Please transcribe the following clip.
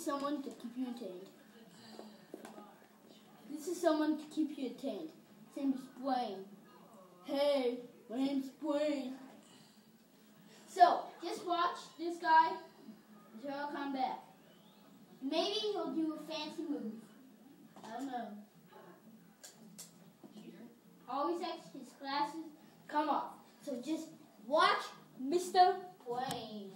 someone to keep you entertained. This is someone to keep you entertained. His name is Blaine. Hey, my name's Blaine. So, just watch this guy until I'll come back. Maybe he'll do a fancy move. I don't know. Always has his glasses come off. So just watch Mr. Blaine.